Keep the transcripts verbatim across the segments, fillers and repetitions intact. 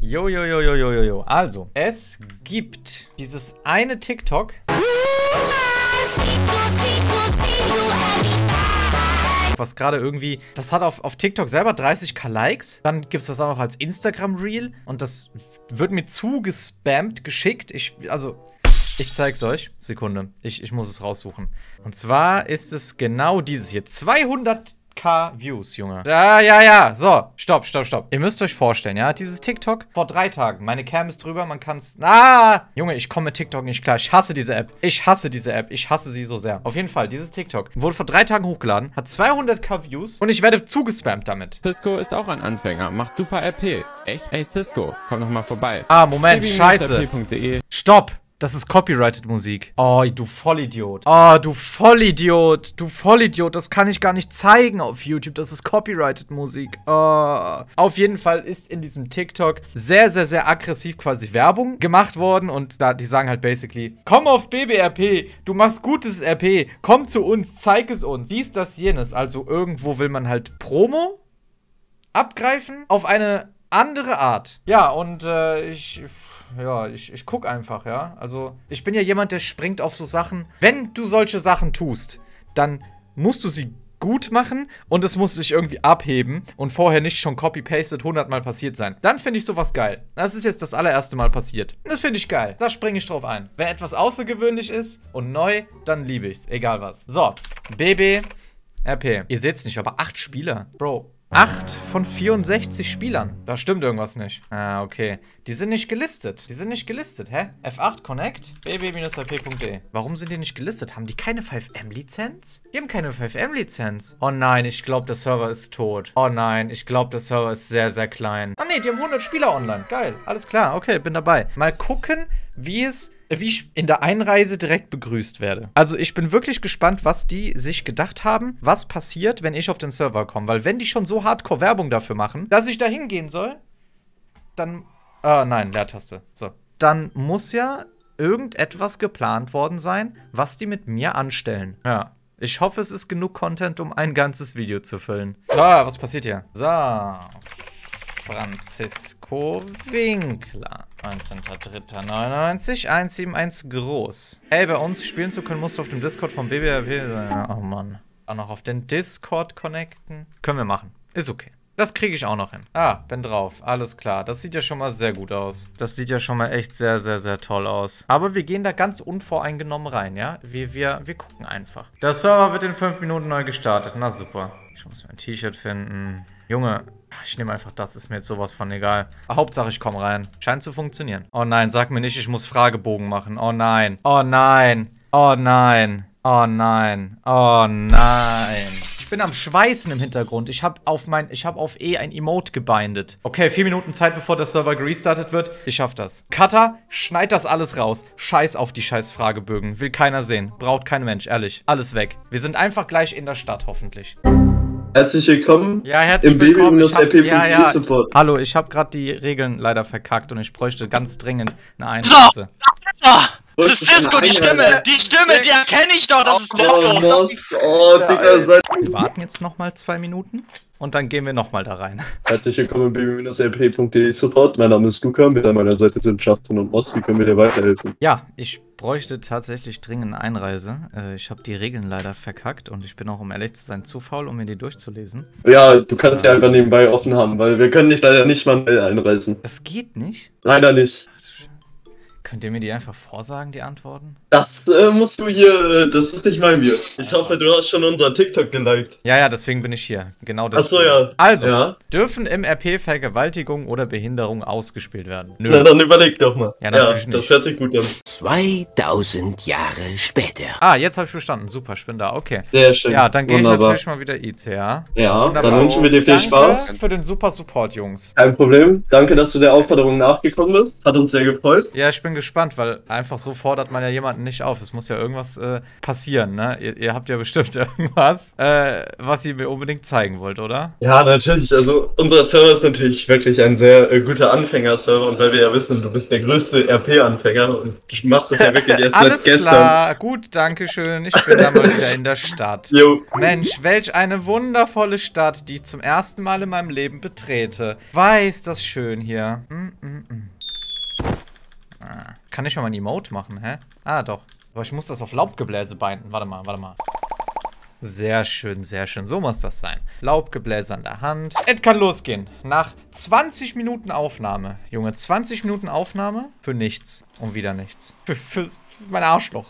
Jo, jo, jo, jo, jo, jo, jo. Also, es gibt dieses eine TikTok. Was gerade irgendwie, das hat auf, auf TikTok selber dreißigtausend Likes. Dann gibt es das auch noch als Instagram-Reel. Und das wird mir zugespammt, geschickt. Ich, also, ich zeig's euch. Sekunde. Ich, ich muss es raussuchen. Und zwar ist es genau dieses hier. zweihunderttausend Views, Junge. Ja, ja, ja. So, stopp, stopp, stopp. Ihr müsst euch vorstellen, ja, dieses TikTok vor drei Tagen. Meine Cam ist drüber, man kann's... Ah! Junge, ich komme mit TikTok nicht klar. Ich hasse diese App. Ich hasse diese App. Ich hasse sie so sehr. Auf jeden Fall, dieses TikTok wurde vor drei Tagen hochgeladen, hat zweihunderttausend Views und ich werde zugespammt damit. Cisco ist auch ein Anfänger, macht super R P. Echt? Ey, Cisco, komm doch mal vorbei. Ah, Moment, scheiße. Stopp. Das ist copyrighted Musik. Oh, du Vollidiot. Oh, du Vollidiot. Du Vollidiot. Das kann ich gar nicht zeigen auf YouTube. Das ist copyrighted Musik. Oh. Auf jeden Fall ist in diesem TikTok sehr, sehr, sehr aggressiv quasi Werbung gemacht worden. Und da, die sagen halt basically, komm auf B B R P. Du machst gutes R P. Komm zu uns. Zeig es uns. Dies, das, jenes. Also irgendwo will man halt Promo abgreifen auf eine andere Art. Ja, und äh, ich... Ja, ich, ich guck einfach, ja. Also, ich bin ja jemand, der springt auf so Sachen. Wenn du solche Sachen tust, dann musst du sie gut machen und es muss sich irgendwie abheben und vorher nicht schon copy-pasted hundertmal passiert sein. Dann finde ich sowas geil. Das ist jetzt das allererste Mal passiert. Das finde ich geil. Da springe ich drauf ein. Wenn etwas außergewöhnlich ist und neu, dann liebe ich's. Egal was. So, B B R P. Ihr seht's nicht, aber acht Spieler. Bro. acht von vierundsechzig Spielern. Da stimmt irgendwas nicht. Ah, okay. Die sind nicht gelistet. Die sind nicht gelistet, hä? F acht Connect, b b R P punkt de. Warum sind die nicht gelistet? Haben die keine fünf M Lizenz? Die haben keine fünf M Lizenz. Oh nein, ich glaube, der Server ist tot. Oh nein, ich glaube, der Server ist sehr, sehr klein. Ah nee, die haben hundert Spieler online. Geil, alles klar. Okay, bin dabei. Mal gucken, wie es... wie ich in der Einreise direkt begrüßt werde. Also ich bin wirklich gespannt, was die sich gedacht haben, was passiert, wenn ich auf den Server komme. Weil wenn die schon so hardcore Werbung dafür machen, dass ich da hingehen soll, dann... Ah, nein, Leertaste. So. Dann muss ja irgendetwas geplant worden sein, was die mit mir anstellen. Ja. Ich hoffe, es ist genug Content, um ein ganzes Video zu füllen. So, was passiert hier? So. Francisco Winkler. neunzehnter dritter neunundneunzig, eins sieben eins groß. Hey, bei uns spielen zu können, musst du auf dem Discord vom B B R P sein. Oh Mann. Auch noch auf den Discord connecten. Können wir machen. Ist okay. Das kriege ich auch noch hin. Ah, bin drauf. Alles klar. Das sieht ja schon mal sehr gut aus. Das sieht ja schon mal echt sehr, sehr, sehr toll aus. Aber wir gehen da ganz unvoreingenommen rein, ja? Wir, wir, wir gucken einfach. Der Server wird in fünf Minuten neu gestartet. Na super. Ich muss mein T-Shirt finden. Junge, ich nehme einfach das, ist mir jetzt sowas von egal. Hauptsache, ich komme rein. Scheint zu funktionieren. Oh nein, sag mir nicht, ich muss Fragebogen machen. Oh nein. Oh nein. Oh nein. Oh nein. Oh nein. Ich bin am Schweißen im Hintergrund. Ich habe auf mein, ich habe auf E ein Emote gebindet. Okay, vier Minuten Zeit, bevor der Server gerestartet wird. Ich schaff das. Cutter, schneid das alles raus. Scheiß auf die scheiß Fragebögen. Will keiner sehen. Braucht kein Mensch, ehrlich. Alles weg. Wir sind einfach gleich in der Stadt, hoffentlich. Herzlich willkommen ja, herzlich im willkommen. B B R P punkt de ja, ja. Support. Hallo, ich habe gerade die Regeln leider verkackt und ich bräuchte ganz dringend eine Einreise. So, das ist Cisco, die Stimme, die Stimme, die erkenne ich doch, das ist Cisco. Oh, Digga, seid... Wir warten jetzt nochmal zwei Minuten und dann gehen wir nochmal da rein. Herzlich willkommen im B B R P punkt de Support. Mein Name ist Luca, mit an meiner Seite sind Justin und Moss. Wie können wir dir weiterhelfen? Ja, ich bräuchte tatsächlich dringend eine Einreise. Äh, ich habe die Regeln leider verkackt und ich bin auch, um ehrlich zu sein, zu faul, um mir die durchzulesen. Ja, du kannst ja einfach nebenbei offen haben, weil wir können dich leider nicht manuell einreisen. Das geht nicht? Leider nicht. Könnt ihr mir die einfach vorsagen, die Antworten? Das äh, musst du hier, das ist nicht mein Bier. Ich hoffe, du hast schon unser TikTok geliked. Ja, ja, deswegen bin ich hier. Genau das. Achso, ja. Also, ja. Dürfen im R P Vergewaltigung oder Behinderung ausgespielt werden? Nö. Na, dann überleg doch mal. Ja, natürlich ja, nicht. Das hört sich gut an. zweitausend Jahre später. Ah, jetzt habe ich verstanden. Super, ich bin da. Okay. Sehr schön. Ja, dann gehe ich Wunderbar. natürlich mal wieder I C, ja? Ja, Wunderbar. dann wünschen wir dir viel Danke Spaß. für den super Support, Jungs. Kein Problem. Danke, dass du der Aufforderung nachgekommen bist. Hat uns sehr gefreut. Ja, ich bin gespannt, weil einfach so fordert man ja jemanden nicht auf. Es muss ja irgendwas äh, passieren, ne? Ihr, ihr habt ja bestimmt irgendwas, äh, was ihr mir unbedingt zeigen wollt, oder? Ja, natürlich. Also, unser Server ist natürlich wirklich ein sehr äh, guter Anfänger-Server. Und weil wir ja wissen, du bist der größte R P-Anfänger und du machst das ja wirklich erst seit Alles gestern. klar, gut, danke schön. Ich bin da mal wieder in der Stadt. Jo. Mensch, welch eine wundervolle Stadt, die ich zum ersten Mal in meinem Leben betrete. Weiß das schön hier. Mm, mm, Kann ich schon mal ein Emote machen, hä? Ah, doch. Aber ich muss das auf Laubgebläse binden. Warte mal, warte mal. Sehr schön, sehr schön. So muss das sein. Laubgebläse an der Hand. Es kann losgehen. Nach zwanzig Minuten Aufnahme. Junge, zwanzig Minuten Aufnahme für nichts. Und wieder nichts. Für, für, für mein Arschloch.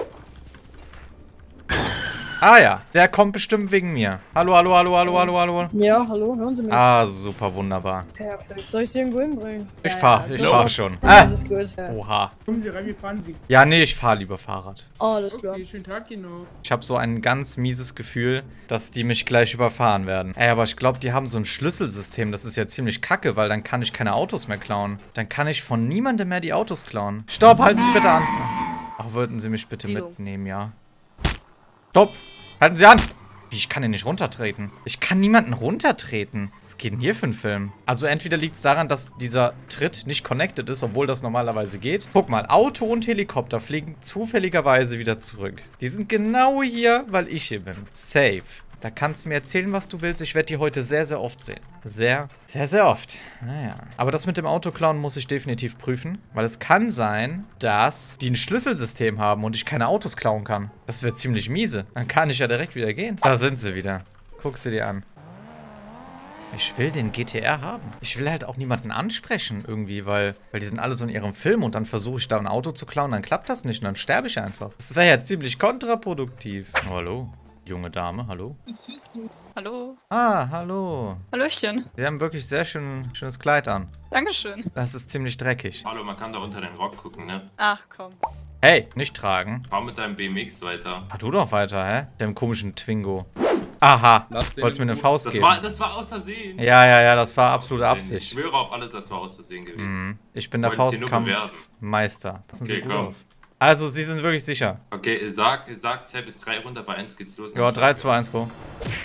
Ah ja, der kommt bestimmt wegen mir. Hallo, hallo, hallo, hallo, hallo, hallo. Ja, hallo, hören Sie mich? Ah, super, wunderbar. Perfekt. Soll ich Sie irgendwo hinbringen? Ich Ja, fahr, ja, ich das fahr ist- schon. Ja, Ah, alles gut. Ja. oha. Kommen Sie rein, wie fahren Sie? Ja, nee, ich fahr lieber Fahrrad. Alles klar. Okay, schönen Tag Ihnen noch. Ich habe so ein ganz mieses Gefühl, dass die mich gleich überfahren werden. Ey, aber ich glaube, die haben so ein Schlüsselsystem. Das ist ja ziemlich kacke, weil dann kann ich keine Autos mehr klauen. Dann kann ich von niemandem mehr die Autos klauen. Stopp, halten Sie bitte an. Ach, würden Sie mich bitte mitnehmen, ja? Stopp, halten Sie an. Wie, ich kann den nicht runtertreten. Ich kann niemanden runtertreten. Was geht denn hier für ein Film? Also entweder liegt es daran, dass dieser Tritt nicht connected ist, obwohl das normalerweise geht. Guck mal, Auto und Helikopter fliegen zufälligerweise wieder zurück. Die sind genau hier, weil ich hier bin. Safe. Da kannst du mir erzählen, was du willst. Ich werde die heute sehr, sehr oft sehen. Sehr, sehr, sehr oft. Naja. Aber das mit dem Autoklauen muss ich definitiv prüfen. Weil es kann sein, dass die ein Schlüsselsystem haben und ich keine Autos klauen kann. Das wäre ziemlich miese. Dann kann ich ja direkt wieder gehen. Da sind sie wieder. Guck sie dir an. Ich will den G T R haben. Ich will halt auch niemanden ansprechen irgendwie, weil, weil die sind alle so in ihrem Film und dann versuche ich da ein Auto zu klauen, dann klappt das nicht und dann sterbe ich einfach. Das wäre ja ziemlich kontraproduktiv. Oh, hallo. Junge Dame, hallo. Hallo. Ah, hallo. Hallöchen. Sie haben wirklich sehr schön, schönes Kleid an. Dankeschön. Das ist ziemlich dreckig. Hallo, man kann da unter den Rock gucken, ne? Ach komm. Hey, nicht tragen. Fahr mit deinem B M X weiter. Fahr du doch weiter, hä? Dem komischen Twingo. Aha. Wolltest mir eine Faust Das geben? war, das war aus Versehen. Ja, ja, ja, das war absolute Ich Absicht. schwöre auf alles, das war aus Versehen gewesen. Mhm. Ich bin der Wolltest sie nur bewerben. Faustkampfmeister. Passen Sie Okay, gut komm. auf. Also, Sie sind wirklich sicher. Okay, sag, sag zwei bis drei runter, bei eins geht's los. Ja, drei, zwei, eins, go.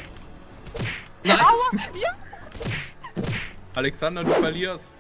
Aua! Ja! Alexander, du verlierst.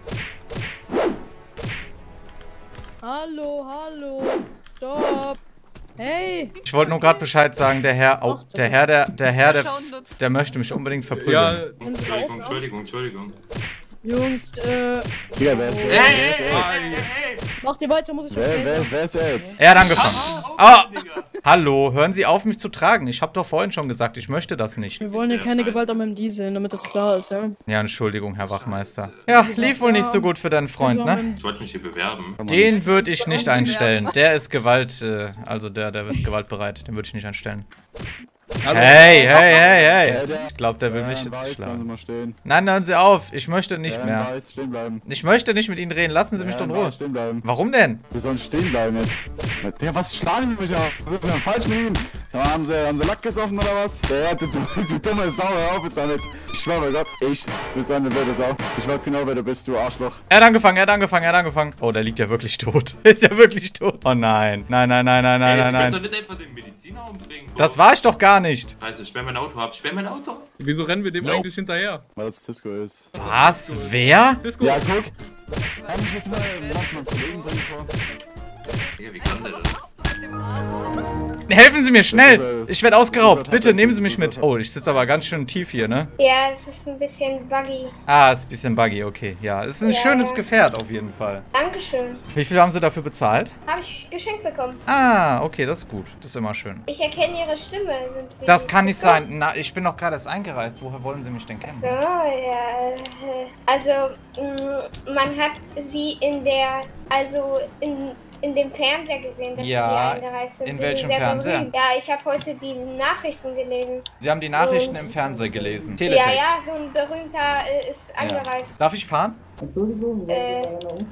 Hallo, hallo. Stopp. Hey. Ich wollte nur gerade Bescheid sagen, der Herr, oh, der Herr, der, der Herr, der, der möchte mich unbedingt verprügeln. Ja, Entschuldigung, Entschuldigung, Entschuldigung. Jungs, äh. Digga, wer ist Hey, hey, hey, hey, hey! Macht ihr weiter, muss ich schon Wer, wer, wer ist er jetzt? Er hat angefangen. Ah! Hallo, hören Sie auf, mich zu tragen. Ich habe doch vorhin schon gesagt, ich möchte das nicht. Wir wollen hier keine Gewalt am M D sehen, damit das klar ist, ja? Ja, Entschuldigung, Herr Wachmeister. Ja, lief wohl nicht so gut für deinen Freund, ne? Ich wollte mich hier bewerben. Den würde ich nicht einstellen. Der ist Gewalt, äh, also der, der ist gewaltbereit. Den würde ich nicht einstellen. hallo. Hey, hey, hey, hey. Ich glaube, der will mich jetzt Bleiben Sie schlagen. mal stehen. Nein, hören Sie auf. Ich möchte nicht Ja, mehr. Weiß, stehen bleiben. Ich möchte nicht mit Ihnen reden. Lassen Sie mich doch in Ruhe. Stehen bleiben. Warum denn? Wir sollen stehen bleiben jetzt. Digga, was schlagen Sie mich auf? Was ist denn falsch mit Ihnen? Sag mal, haben Sie, haben Sie Lack gesoffen oder was? Ja, du, du, du dumme Sau, hör auf jetzt damit. Ich schwör bei Gott, ich bin so eine wilde Sau. Ich weiß genau, wer du bist, du Arschloch. Er hat angefangen, er hat angefangen, er hat angefangen. Oh, der liegt ja wirklich tot. Ist ja wirklich tot. Oh nein. Nein, nein, nein, nein, nein, nein, Ey, ich kann doch nein. nicht einfach den Mediziner umbringen. Bro. Das war ich doch gar nicht. Scheiße, sperr mein Auto ab, sperr mein Auto. Wieso rennen wir dem eigentlich hinterher? Weil das Cisco ist. Was? Wer? Cisco, Ja, guck. Kann ich jetzt mal manchmal Kollegen bringen vor? Digga, wie kann der das? Helfen Sie mir schnell. Ich werde ausgeraubt. Bitte nehmen Sie mich mit. Oh, ich sitze aber ganz schön tief hier, ne? Ja, es ist ein bisschen buggy. Ah, ist ein bisschen buggy, okay. Ja, es ist ein Ja. schönes Gefährt auf jeden Fall. Dankeschön. Wie viel haben Sie dafür bezahlt? Habe ich geschenkt bekommen. Ah, okay, das ist gut. Das ist immer schön. Ich erkenne Ihre Stimme. Sind Sie Das kann nicht Cisco? sein. Na, ich bin doch gerade erst eingereist. Woher wollen Sie mich denn kennen? So, ja. äh, Also, mh, man hat Sie in der, also in, in dem Fernseher gesehen, dass Ja, Sie eingereist sind. in Sie welchem sind sehr Fernseher? berühmt. Ja, ich habe heute die Nachrichten gelesen. Sie haben die Nachrichten im Fernsehen gelesen. Ja, Teletext. ja, so ein berühmter äh, ist angereist. Darf ich fahren? Äh,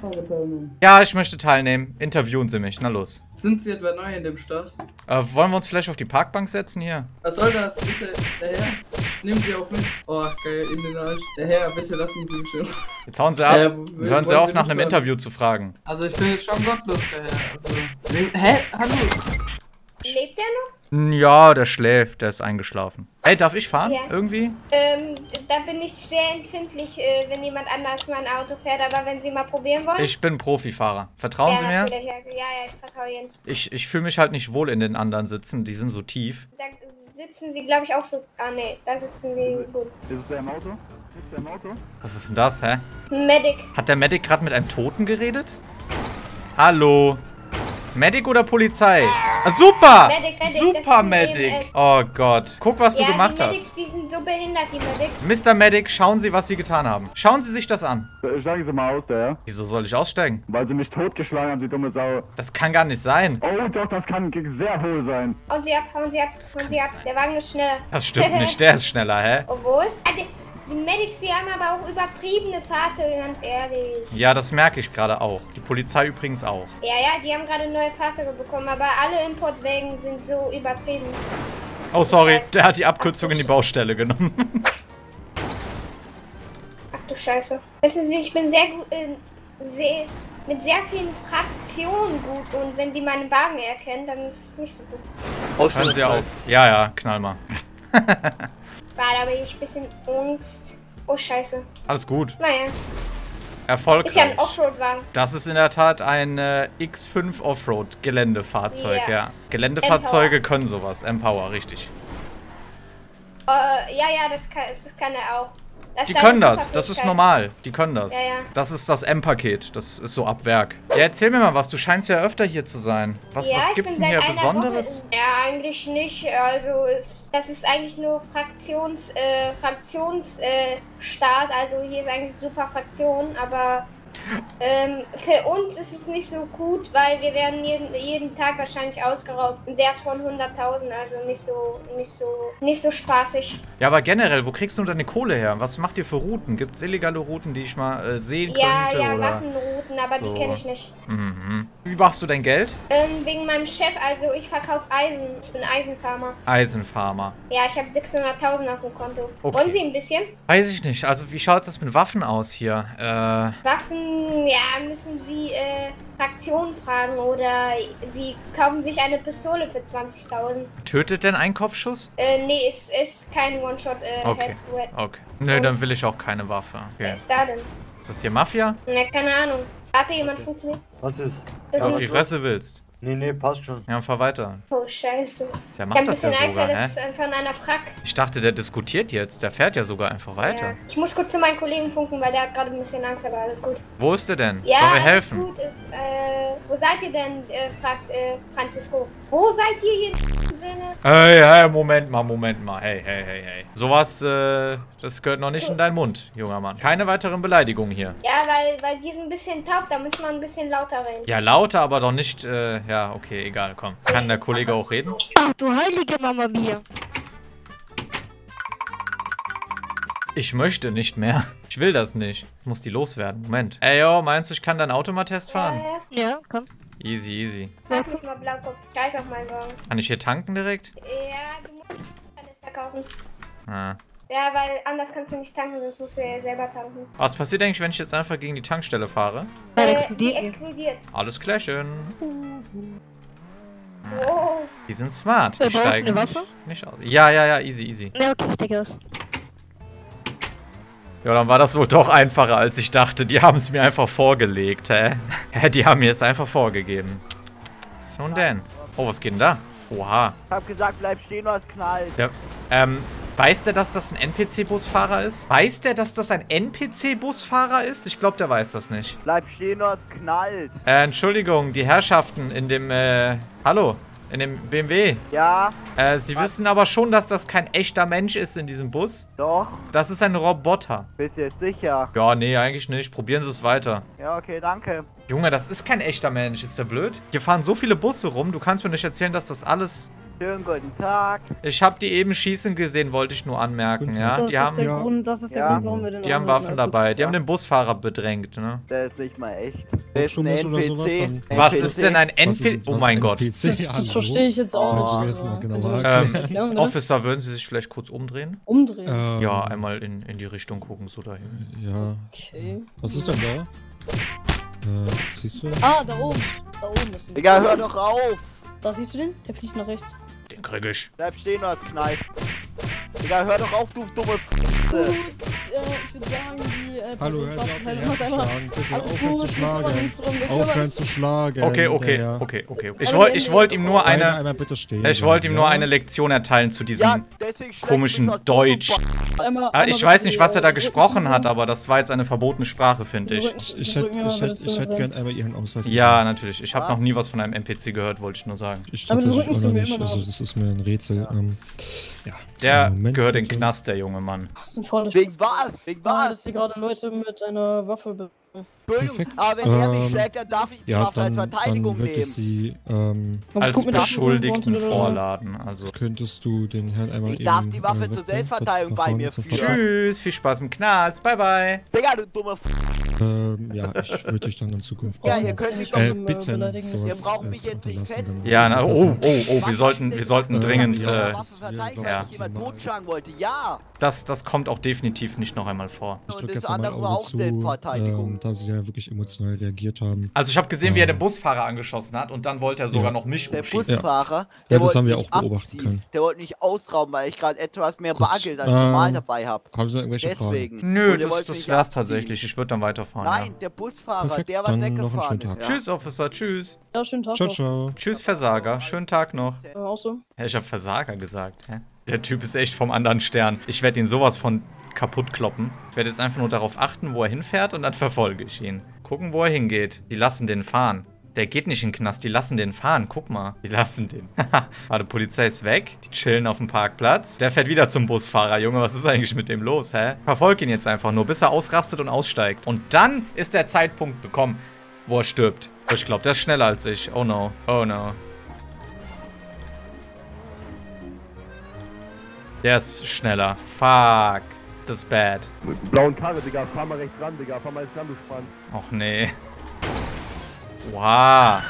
Ja, ich möchte teilnehmen. Interviewen Sie mich. Na los. Sind Sie etwa neu in dem Stadt? Äh, wollen wir uns vielleicht auf die Parkbank setzen hier? Was soll das? Bitte, der Herr. Nehmen Sie auch mit. Oh, geil, in den Arsch. Der Herr, bitte lassen Sie mich schon. Jetzt hauen Sie ab. Äh, Hören wollen Sie auf, Sie nach mich einem hören? Interview zu fragen. Also, ich finde es schon gottlos, der Herr. Also. Hä? Hallo? lebt er noch? Ja, der schläft. Der ist eingeschlafen. Ey, darf ich fahren? Ja. Irgendwie? Ähm, da bin ich sehr empfindlich, äh, wenn jemand anders mein Auto fährt, aber wenn Sie mal probieren wollen. Ich bin Profifahrer. Vertrauen ja, Sie mir? natürlich, Ja, ja, ja, ich vertraue Ihnen. Ich, ich fühle mich halt nicht wohl in den anderen Sitzen. Die sind so tief. Da sitzen Sie, glaube ich, auch so. Ah, nee, da sitzen Sie gut. Ist es der im Auto? Ist der im Auto? Was ist denn das, hä? Medic. Hat der Medic gerade mit einem Toten geredet? Hallo. Medic oder Polizei? Ah, super! Medic, Medic, Super das ist Medic. ein, äh, Oh Gott. Guck, was du ja, gemacht die hast. Medics, die sind so behindert, die Medics. Mister Medic, schauen Sie, was Sie getan haben. Schauen Sie sich das an. Steigen Sie mal aus, der. Wieso soll ich aussteigen? Weil Sie mich totgeschlagen haben, Sie dumme Sau. Das kann gar nicht sein. Oh doch, das kann sehr hohl sein. Hauen Sie ab, hauen Sie ab, hauen Sie ab. Der Wagen ist schneller. Das stimmt nicht. Der ist schneller, hä? Obwohl? Ah, die, die Medics, die haben aber auch übertriebene Fahrzeuge, ganz ehrlich. Ja, das merke ich gerade auch. Die Polizei übrigens auch. Ja, ja, die haben gerade neue Fahrzeuge bekommen, aber alle Importwägen sind so übertrieben. Oh, sorry. Der hat die Abkürzung in die Baustelle genommen. Ach du Scheiße. Wissen Sie, ich bin sehr gut, äh, sehr, mit sehr vielen Fraktionen gut und wenn die meinen Wagen erkennen, dann ist es nicht so gut. Hören Sie auf. Ja, ja, knall mal. War da bin ich ein bisschen Angst. Oh Scheiße. Alles gut. Naja, Erfolgreich. ist ja ein Offroad-Wagen. Das ist in der Tat ein äh, X fünf Offroad Geländefahrzeug, Ja. ja. Geländefahrzeuge können sowas. Empower, richtig. Äh, ja, ja, das kann, das kann er auch. Das Die ist seine können das, das ist Superfähigkeit. normal. Die können das. Ja, ja. Das ist das M-Paket, das ist so ab Werk. Ja, erzähl mir mal was, du scheinst ja öfter hier zu sein. Was, ja, was ich gibt's bin denn hier seit einer Besonderes? Woche in- Ja, eigentlich nicht. Also es, das ist eigentlich nur Fraktions, äh, Fraktionsstart. Äh, Start. also hier ist eigentlich super Fraktion, aber ähm, für uns ist es nicht so gut, weil wir werden jeden, jeden Tag wahrscheinlich ausgeraubt. Im Wert von hunderttausend, also nicht so, nicht so, nicht so spaßig. Ja, aber generell, wo kriegst du deine Kohle her? Was macht ihr für Routen? Gibt's illegale Routen, die ich mal äh, sehen Ja, könnte? ja, oder? Waffenrouten, aber so? die kenne ich nicht. Mhm. Wie machst du dein Geld? Ähm, wegen meinem Chef, also ich verkaufe Eisen. Ich bin Eisenfarmer. Eisenfarmer. Ja, ich habe sechshunderttausend auf dem Konto. Okay. Wollen Sie ein bisschen? Weiß ich nicht. Also, wie schaut das mit Waffen aus hier? Äh, Waffen, ja, müssen Sie äh, Fraktionen fragen oder Sie kaufen sich eine Pistole für zwanzigtausend. tötet denn ein Kopfschuss? Äh, nee, es ist kein One-Shot. Äh, Okay. Head- Okay. Nö, dann will ich auch keine Waffe. Wer Okay. ist da denn? Ist das hier Mafia? Ne, keine Ahnung. Warte, jemand funktioniert. Was ist? Das Auf ist- die Fresse willst. Nee, nee, passt schon. Ja, fahr weiter. Oh, scheiße. Der Ich macht hab ein das ja bisschen Angst, sogar, weil hä? das ist von einer Frack. Ich dachte, der diskutiert jetzt. Der fährt ja sogar einfach weiter. Ja. Ich muss kurz zu meinen Kollegen funken, weil der hat gerade ein bisschen Angst, aber alles gut. Wo ist der denn? Ja, Sollen wir alles helfen? gut. Ist, äh, wo seid ihr denn, äh, fragt äh, Francisco. Wo seid ihr hier im Sinne? Hey, hey, Moment mal, Moment mal. Hey, hey, hey, hey. Sowas, äh, das gehört noch nicht in deinen Mund, junger Mann. Keine weiteren Beleidigungen hier. Ja, weil, weil die sind ein bisschen taub, da muss man ein bisschen lauter reden. Ja, lauter, aber doch nicht, äh, ja, okay, egal, komm. Kann der Kollege auch reden? Ach du heilige Mama Mia. Ich möchte nicht mehr. Ich will das nicht. Ich muss die loswerden. Moment. Ey, yo, meinst du, ich kann dein Auto mal Test fahren? Ja, komm. Easy, easy. Frag mich mal Blaukopf. Scheiß auf meinen Wagen. Kann ich hier tanken direkt? Ja, du musst Kanister kaufen. Ah. Ja, weil anders kannst du nicht tanken, sonst musst du ja selber tanken. Was passiert eigentlich, wenn ich jetzt einfach gegen die Tankstelle fahre? Äh, die explodiert. Alles klärchen. Oh. Die sind smart. Äh, Die brauchst du steigen eine Waffe? nicht aus. Ja, ja, ja, easy, easy. Ja, okay, ich denke aus. Ja, dann war das wohl doch einfacher, als ich dachte. Die haben es mir einfach vorgelegt, hä? Hä, die haben mir es einfach vorgegeben. Nun denn. Oh, was geht denn da? Oha. Ich hab gesagt, bleib stehen, was knallt. Der, ähm, weiß der, dass das ein N P C-Busfahrer ist? Weiß der, dass das ein N P C-Busfahrer ist? Ich glaube, der weiß das nicht. Bleib stehen, was knallt. Äh, Entschuldigung, die Herrschaften in dem, äh, hallo, in dem B M W. Ja? Äh, Sie wissen aber schon, dass das kein echter Mensch ist in diesem Bus? Doch. Das ist ein Roboter. Bist du jetzt sicher? Ja, nee, eigentlich nicht. Probieren Sie es weiter. Ja, okay, danke. Junge, das ist kein echter Mensch. Ist der blöd? Hier fahren so viele Busse rum. Du kannst mir nicht erzählen, dass das alles... Schönen guten Tag. Ich habe die eben schießen gesehen, wollte ich nur anmerken, ja? Das Die ist haben... der Grund, das ist der Ja. Grund, warum wir den Die haben anhalten. Waffen dabei. Die haben den Busfahrer bedrängt, ne? Der ist nicht mal echt. Der ist ein N oder P C. sowas dann. Was ist denn ein Was ist- N P C? Oh was mein ein Gott. P C? Das, das Hallo? verstehe ich jetzt auch Können Sie mir nicht. das mal Also, genauer Ähm, erklären? Ja, bitte. Officer, würden Sie sich vielleicht kurz umdrehen? Umdrehen. Ähm, Ja, einmal in, in die Richtung gucken, so dahin. Ja. Okay. Was ist denn da? Äh, siehst du? Ah, da oben. Da oben ist ein. Digga, hör doch auf. Da siehst du den? Der fließt nach rechts. Den krieg ich. Bleib stehen, was knallt. Digga, hör doch auf, du dumme F***. Gut, äh, ich würde sagen, die äh, Hallo, Person hör sie auf, Spaß, den mach Herrn zu einfach- schlagen. Bitte Alles aufhören zu gut, ich kümmere schlagen. mich drum, ich kümmere Aufhören mich. zu schlagen. Okay, okay, der Herr. okay, okay. Ich Aber wollte die ich Hände- wollte ihm nur Beide eine... einmal bitte stehen Ich wollte ihm bleiben, nur ja? eine Lektion erteilen zu diesem Ja, deswegen schlägt komischen mich aus Deutsch. Einmal, Ah, einmal ich weiß bitte nicht, was er da die, äh, gesprochen hat, Rücken- aber das war jetzt eine verbotene Sprache, finde ich. Ich, ich hätte ich hätt, ich hätt gern einmal Ihren Ausweis Ja, gesehen. natürlich. Ich habe noch nie was von einem N P C gehört, wollte ich nur sagen. Ich Aber den tatsächlich Rücken auch zu noch mir nicht. immer noch. Also das ist mir ein Rätsel. Ähm, ja. Der Moment, gehört in den bitte. Knast, der junge Mann. Das ist ein Vordersch- Wegen was? Wegen Ah, was? dass die gerade Leute mit einer Waffe be Entschuldigung, Perfekt. aber wenn er mich Ähm, schlägt, dann darf ich die Ja, Waffe als dann, Verteidigung dann würde ich nehmen. Sie ähm, Komm, Als guck mir das an, Beschuldigten oder so. vorladen. Also. könntest du den Herrn einmal Ich eben... darf die Waffe äh, zur wegbringen? Selbstverteidigung Nach bei vorne mir zur führen. Verteidigung? Tschüss, viel Spaß im Knast. Bye, bye. Digga, du dumme F***. Ähm, ja, ich würde dich dann in Zukunft Ja, außen- ihr könnt mich doch äh, äh, bitten, beleidigen. sowas, Ihr braucht äh, mich zu jetzt nicht unterlassen, fetten. dann Ja, na, würde oh, ich das- oh, oh, wir sollten, wir sollten Äh, dringend, ja, äh, Waffe das verteidigen, wäre, weil glaub ich ich, jemand normal. totschlagen wollte. Ja. das, das kommt auch definitiv nicht noch einmal vor. Ich Und drücke das jetzt noch mal ein andere Auge auch zu, Selbstverteidigung. ähm, da sie ja wirklich emotional reagiert haben. Also ich habe gesehen, wie er den Ähm, Busfahrer angeschossen hat und dann wollte er sogar Ja. noch mich Der umschießen. Busfahrer, Ja, der das wollte haben wir mich auch beobachten abziehen. können. Der wollte nicht ausrauben, weil ich gerade etwas mehr Gut, Bargeld als normal ähm, dabei habe. Haben Sie irgendwelche Deswegen. Fragen? Nö, Und der das, wollte das mich wär's abziehen. tatsächlich. Ich würde dann weiterfahren. Nein, der Busfahrer, Perfekt, der was dann noch einen weggefahren schönen ist. Tag. Ja. Ja. Tschüss, Officer, tschüss. Ja, schönen Tag Ciao, noch. ciao. Tschüss, Versager. Schönen Tag noch. Äh, auch so. Hä, ich habe Versager gesagt. Hä? Der Typ ist echt vom anderen Stern. Ich werde ihn sowas von kaputt kloppen. Ich werde jetzt einfach nur darauf achten, wo er hinfährt und dann verfolge ich ihn. Gucken, wo er hingeht. Die lassen den fahren. Der geht nicht in den Knast, die lassen den fahren. Guck mal, die lassen den. Warte, Polizei ist weg. Die chillen auf dem Parkplatz. Der fährt wieder zum Busfahrer. Junge, was ist eigentlich mit dem los, hä? Verfolg ihn jetzt einfach nur, bis er ausrastet und aussteigt. Und dann ist der Zeitpunkt gekommen, wo er stirbt. Oh, ich glaube, der ist schneller als ich. Oh no. Oh no. Der ist schneller. Fuck. Das ist bad. Blauen Karre, Digga. Fahr mal rechts ran, Digga. Fahr mal rechts ran, du Spann. Och nee. Oha.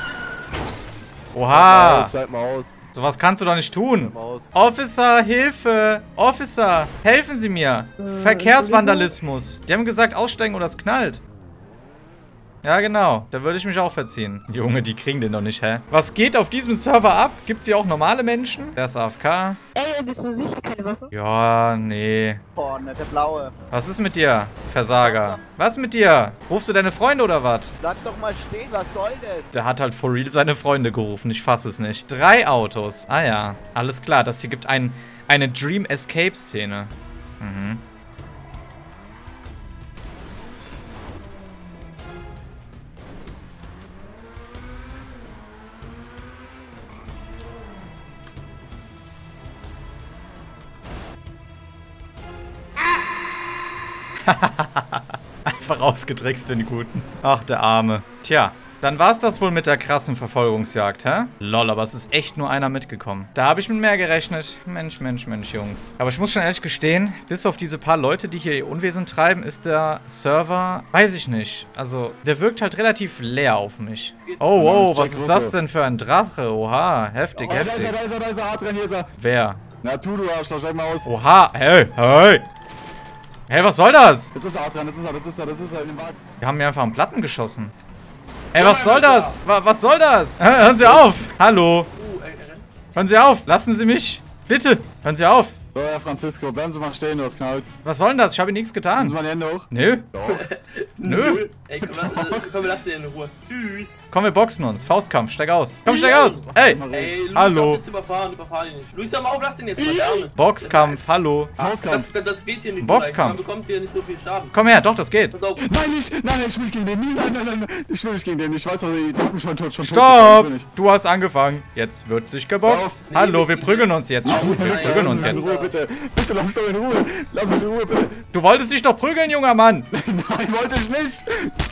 Oha. Schalt mal aus. Sowas kannst du doch nicht tun. Mal aus. Officer, Hilfe. Officer, helfen Sie mir. Verkehrsvandalismus. Die haben gesagt, aussteigen oder es knallt. Ja, genau. Da würde ich mich auch verziehen. Junge, die kriegen den doch nicht, hä? Was geht auf diesem Server ab? Gibt's hier auch normale Menschen? Der ist A F K. Ey, bist du sicher keine Waffe? Ja, nee. Vorne, der blaue. Was ist mit dir, Versager? Was mit dir? Rufst du deine Freunde oder was? Bleib doch mal stehen, was soll das? Der hat halt for real seine Freunde gerufen. Ich fasse es nicht. Drei Autos. Ah ja. Alles klar. Das hier gibt ein, eine Dream Escape Szene. Mhm. Einfach ausgetrickst, den Guten. Ach, der Arme. Tja, dann war's das wohl mit der krassen Verfolgungsjagd, hä? Lol, aber es ist echt nur einer mitgekommen. Da habe ich mit mehr gerechnet. Mensch, Mensch, Mensch, Jungs. Aber ich muss schon ehrlich gestehen, bis auf diese paar Leute, die hier ihr Unwesen treiben, ist der Server, weiß ich nicht. Also, der wirkt halt relativ leer auf mich. Oh, wow, was ist das denn für ein Drache? Oha, heftig, Oh, da ist er, heftig. da ist er, da ist er, Adrian, hier ist er. Wer? Na, tu, du Arschloch, schalt mal aus. Oha, hey, hey. Hey, was soll das? Das ist er, Adrian, das ist er, das ist er, das ist er in dem Wagen. Wir haben mir einfach einen Platten geschossen. Ey, was soll das? Wa- Was soll das? Hören Sie auf! Hallo! Hören Sie auf! Lassen Sie mich! Bitte! Hören Sie auf! So, Herr Francisco, bleiben Sie mal stehen, du hast knallt. Was soll denn das? Ich habe Ihnen nichts Nehmen getan. Sie mal die Hände hoch. Nö. Nö. Ey, komm, lass- komm, wir lassen den in Ruhe. Tschüss. Komm, wir boxen uns. Faustkampf, steig aus. Komm, steig aus! Ey! Ey, Luis, Hallo. lass jetzt überfahren, überfahr ihn nicht. Luis, hör mal auf, lass den jetzt mal gerne. Boxkampf, hallo. Das, das, das geht hier nicht Boxkampf. so leicht. Man bekommt hier nicht so viel Schaden. Komm her, doch, das geht. Pass auf. Nein, nicht! Nein, nein, ich will nicht gegen den! Nein, nein, nein, nein! Ich will nicht gegen den! Ich weiß doch, der hat mich schon tot, schon tot. Stopp! Ich will nicht. Du hast angefangen. Jetzt wird sich geboxt. Hallo, wir prügeln uns jetzt. Wir prügeln uns Lass jetzt. mich in Ruhe, bitte! Bitte, lass mich doch in Ruhe! Lass mich in Ruhe, bitte! Du wolltest dich doch prügeln, junger Mann. Nein, wollte ich nicht!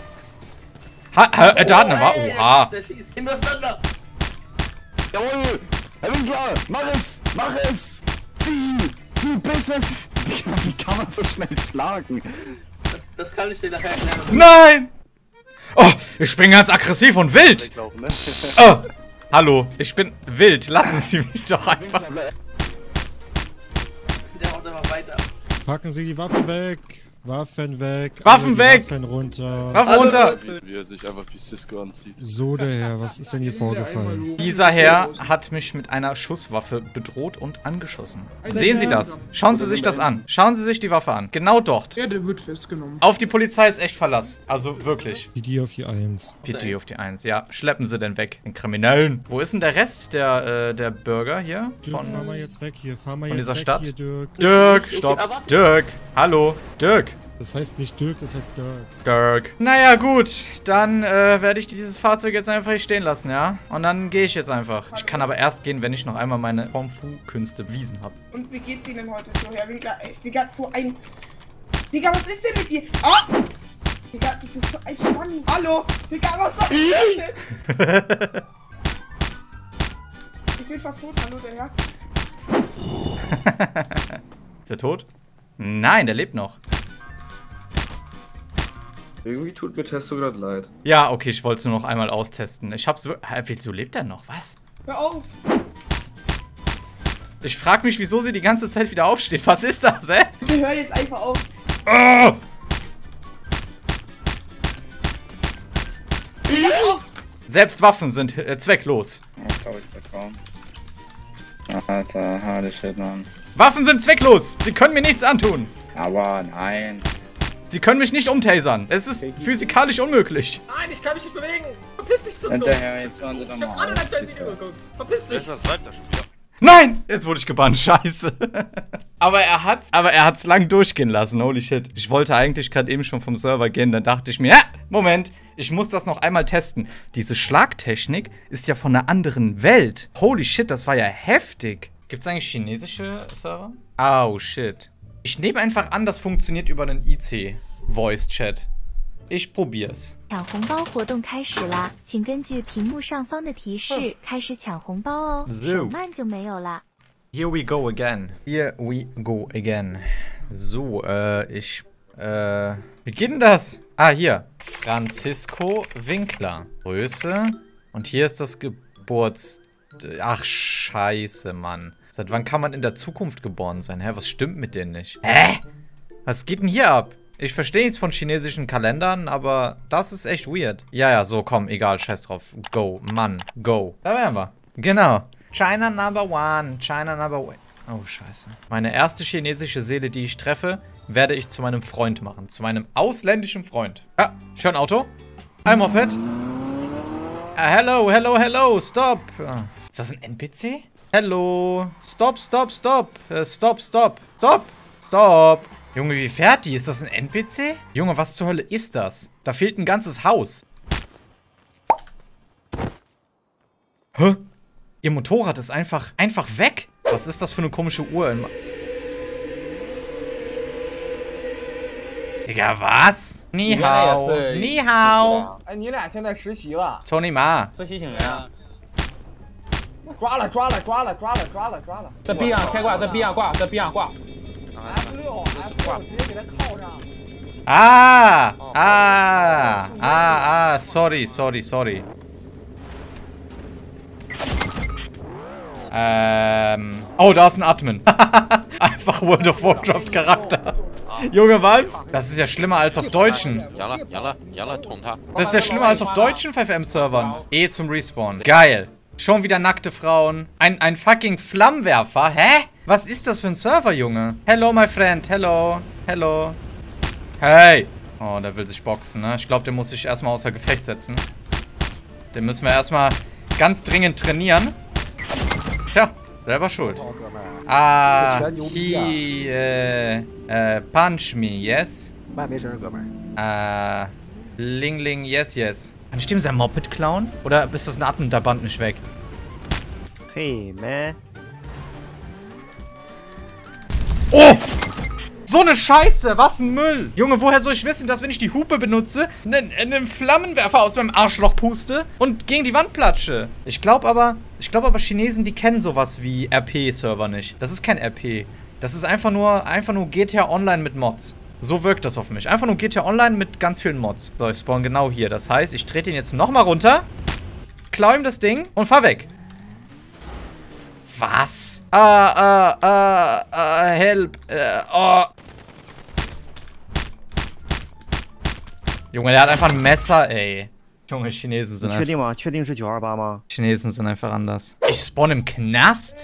Ha, ha, äh, da hat eine Wa- Ey, Oha. der schießt. Nimm das auseinander. Jawohl! Herr Winkler, mach es! Mach es! Zieh! Du bist es! Digga, wie kann man so schnell schlagen? Das, das kann ich dir nachher erklären. Nein! Oh, ich bin ganz aggressiv und wild. Weglaufen, ne? Oh, hallo, ich bin wild. Lassen Sie mich doch einfach. Der macht einfach weiter. Packen Sie die Waffe weg. Waffen weg. Waffen alle die weg. Waffen runter. Waffen runter. Wie er sich einfach wie Cisco anzieht. So, der Herr, was ist denn hier vorgefallen? Dieser Herr hat mich mit einer Schusswaffe bedroht und angeschossen. Sehen Sie das? Schauen Sie sich das an. Schauen Sie sich die Waffe an. Genau dort. Ja, der wird festgenommen. Auf die Polizei ist echt Verlass. Also wirklich. P D auf die eins. P D auf die eins, ja. Schleppen Sie denn weg, den Kriminellen. Wo ist denn der Rest der, äh, der Bürger hier? Dirk, Von, fahr mal jetzt weg hier. Fahr mal von jetzt dieser weg Stadt? hier, Dirk. Dirk, stopp. Dirk, hallo. Dirk. Das heißt nicht Dirk, das heißt Dirk. Dirk. Naja, gut. Dann äh, werde ich dieses Fahrzeug jetzt einfach hier stehen lassen, ja? Und dann gehe ich jetzt einfach. Ich kann aber erst gehen, wenn ich noch einmal meine Kung-Fu-Künste bewiesen habe. Und wie geht's Ihnen heute so, Herr Winkler? Ey, ist Digga so ein... Digga, was ist denn mit dir? Ah! Digga, du bist so ein Schwanni. Hallo? Digga, was war das denn? Ich bin fast tot, hallo, der Herr. Ist er tot? Nein, der lebt noch. Irgendwie tut mir Testo gerade leid. Ja, okay, ich wollte es nur noch einmal austesten. Ich hab's wirklich... Hä, wieso lebt er noch? Was? Hör auf! Ich frag mich, wieso sie die ganze Zeit wieder aufsteht. Was ist das, hä? Wir hören jetzt einfach auf. Oh! Selbst Waffen sind äh, zwecklos. Alter, harte Shit, Mann. Waffen sind zwecklos. Sie können mir nichts antun. Aber nein. Sie können mich nicht umtasern. Es ist physikalisch unmöglich. Nein, ich kann mich nicht bewegen. Verpiss dich, Cisco. Hinterher, jetzt hören Sie doch mal Ich hab gerade dein scheiß Video geguckt. Verpiss dich. Das ist das Weiterspiel. Nein! Jetzt wurde ich gebannt. Scheiße. aber er hat's, aber er hat's lang durchgehen lassen. Holy shit. Ich wollte eigentlich gerade eben schon vom Server gehen. Dann dachte ich mir, ja, Moment. Ich muss das noch einmal testen. Diese Schlagtechnik ist ja von einer anderen Welt. Holy shit, das war ja heftig. Gibt's eigentlich chinesische Server? Oh shit. Ich nehme einfach an, das funktioniert über einen I C-Voice-Chat. Ich probier's. 抢红包活动开始啦，请根据屏幕上方的提示开始抢红包哦， So. 手慢就没有啦。 Here we go again. Here we go again. So, äh, ich, äh, wie geht denn das? Ah, hier. Francisco Winkler. Größe. Und hier ist das Geburts... Ach, scheiße, Mann. Seit wann kann man in der Zukunft geboren sein? Hä, was stimmt mit denen nicht? Hä? Was geht denn hier ab? Ich verstehe nichts von chinesischen Kalendern, aber das ist echt weird. Ja, ja, so, komm, egal, scheiß drauf. Go, Mann, go. Da wären wir. Genau. China number one, China number one. Oh, scheiße. Meine erste chinesische Seele, die ich treffe, werde ich zu meinem Freund machen. Zu meinem ausländischen Freund. Ja, schön Auto. Ein Moped. Uh, hello, hello, hello, stop. Uh, ist das ein N P C? Hello. Stop, stop, stop. Uh, stop, stop. Stop. Stop. Junge, wie fährt die? Ist das ein N P C? Junge, was zur Hölle ist das? Da fehlt ein ganzes Haus. Hä? Ihr Motorrad ist einfach, einfach weg. Was ist das für eine komische Uhr? Digga, was? Ni hao. Ni hao. 哎，你俩现在实习了？ 操你妈！ 做提醒员。抓了，抓了，抓了，抓了，抓了，抓了。在壁上开挂，在壁上挂，在壁上挂。F 六 ，F 六，直接给他铐上。 Ah, ah, ah, ah, sorry, sorry, sorry. Ähm. Oh, da ist ein Admin. Einfach World of Warcraft Charakter. Junge, was? Das ist ja schlimmer als auf deutschen. Das ist ja schlimmer als auf deutschen fünf M-Servern. Eh zum Respawn. Geil. Schon wieder nackte Frauen. Ein, ein fucking Flammenwerfer. Hä? Was ist das für ein Server, Junge? Hello, my friend. Hello. Hello. Hey. Oh, der will sich boxen, ne? Ich glaube, der muss sich erstmal außer Gefecht setzen. Den müssen wir erstmal ganz dringend trainieren. Tja, selber schuld. Ah, he, äh, äh, punch me, yes? Äh, Ling Ling, yes, yes. Kann ich dem sein Moped klauen? Oder ist das ein Admin, der Band nicht weg? Hey, man. Oh! So eine Scheiße, was ein Müll. Junge, woher soll ich wissen, dass wenn ich die Hupe benutze, einen, einen Flammenwerfer aus meinem Arschloch puste und gegen die Wand platsche? Ich glaube aber, ich glaube aber Chinesen, die kennen sowas wie R P-Server nicht. Das ist kein R P. Das ist einfach nur, einfach nur G T A Online mit Mods. So wirkt das auf mich. Einfach nur G T A Online mit ganz vielen Mods. So, ich spawn genau hier. Das heißt, ich trete ihn jetzt nochmal runter, klau ihm das Ding und fahr weg. Was? Ah, ah, ah, ah, help. Äh, oh. Junge, der hat einfach ein Messer, ey. Junge, Chinesen sind einfach... einfach... Chinesen sind einfach anders. Ich spawn im Knast?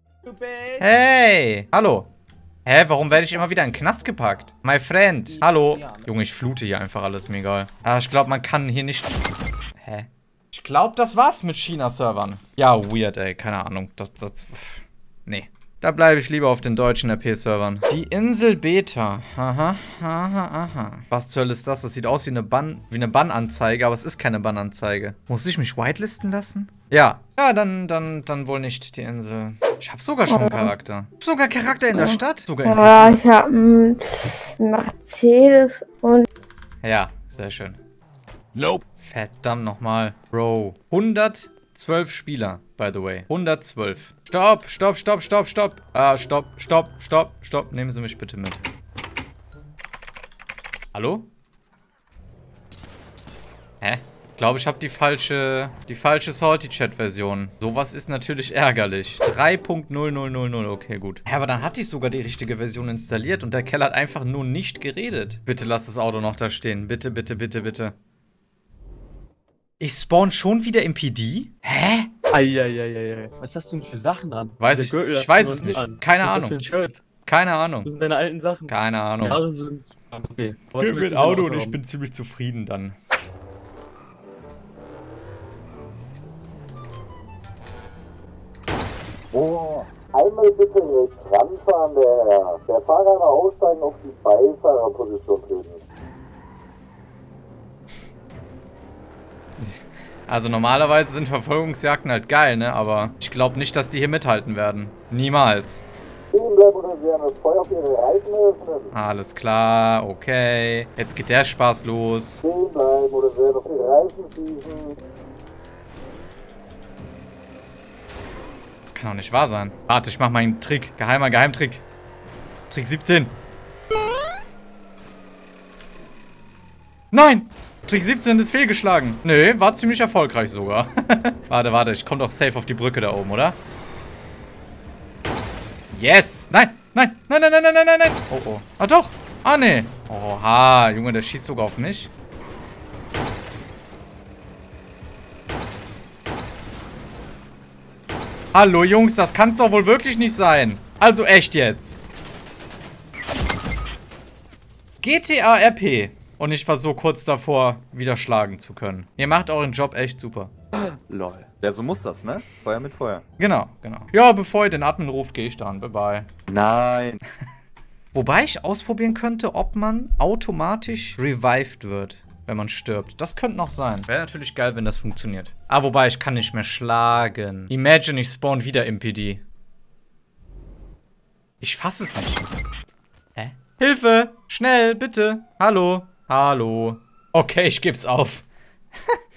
Hey, hallo. Hä, warum werde ich immer wieder in den Knast gepackt? My friend, hallo. Junge, ich flute hier einfach alles, mir egal. Ah, ich glaube, man kann hier nicht... Hä? Ich glaube, das war's mit China-Servern. Ja, weird, ey, keine Ahnung. Das, das... Nee. Da bleibe ich lieber auf den deutschen R P-Servern. Die Insel Beta. Aha, aha, aha. Was zur Hölle ist das? Das sieht aus wie eine Bann, wie eine Bannanzeige, aber es ist keine Bannanzeige. Muss ich mich whitelisten lassen? Ja. Ja, dann, dann, dann wohl nicht die Insel. Ich habe sogar schon einen Charakter. Ich hab sogar Charakter in der Stadt. Sogar in Ja, ich habe einen Mercedes und... Ja, sehr schön. Nope. Verdammt nochmal. Bro. hundertzwölf Spieler, by the way. hundertzwölf. Stopp, stopp, stopp, stopp, stopp. Ah, stopp, stopp, stopp, stopp. Nehmen Sie mich bitte mit. Hallo? Hä? Ich glaube, ich habe die falsche, die falsche Salty-Chat-Version. Sowas ist natürlich ärgerlich. drei Punkt null null null null, okay, gut. Ja, aber dann hatte ich sogar die richtige Version installiert und der Kerl hat einfach nur nicht geredet. Bitte lass das Auto noch da stehen. Bitte, bitte, bitte, bitte. Ich spawn schon wieder im P D? Hä? Eieieiei. Was hast du denn für Sachen an? Weiß ich, ich weiß es nicht. An. Keine Was Ahnung. ist das für ein Shirt? Keine Ahnung. Was sind deine alten Sachen? Keine Ahnung. Die Haare sind... Okay. Was Gib mir willst ein du denn Auto und haben? ich bin ziemlich zufrieden dann. Oh, einmal bitte rechts ranfahren, der Herr. Der Fahrer mal aussteigen, auf die Beifahrerposition treten. Also normalerweise sind Verfolgungsjagden halt geil, ne? Aber ich glaube nicht, dass die hier mithalten werden. Niemals. Stehen bleiben oder Sie haben das Feuer auf Ihre Reifen öffnen. Alles klar, okay. Jetzt geht der Spaß los. Stehen bleiben oder Sie werden auf Ihre Reifen schießen. Das kann doch nicht wahr sein. Warte, ich mach mal einen Trick. Geheimer Geheimtrick. Trick siebzehn. Nein! Trick siebzehn ist fehlgeschlagen. Nö, war ziemlich erfolgreich sogar. Warte, warte, ich komme doch safe auf die Brücke da oben, oder? Yes! Nein! Nein! Nein, nein, nein, nein, nein, nein, nein! Oh, oh. Ah, doch! Ah, nee! Oha, Junge, der schießt sogar auf mich. Hallo, Jungs, das kann's doch wohl wirklich nicht sein. Also echt jetzt. G T A R P. Und ich war so kurz davor, wieder schlagen zu können. Ihr macht euren Job echt super. Lol. Ja, so muss das, ne? Feuer mit Feuer. Genau, genau. Ja, bevor ihr den Admin ruft, gehe ich dann. Bye, bye. Nein. Wobei ich ausprobieren könnte, ob man automatisch revived wird, wenn man stirbt. Das könnte noch sein. Wäre natürlich geil, wenn das funktioniert. Ah, wobei, ich kann nicht mehr schlagen. Imagine, ich spawn wieder im P D. Ich fasse es nicht. Hä? Hilfe! Schnell, bitte! Hallo! Hallo. Okay, ich geb's auf.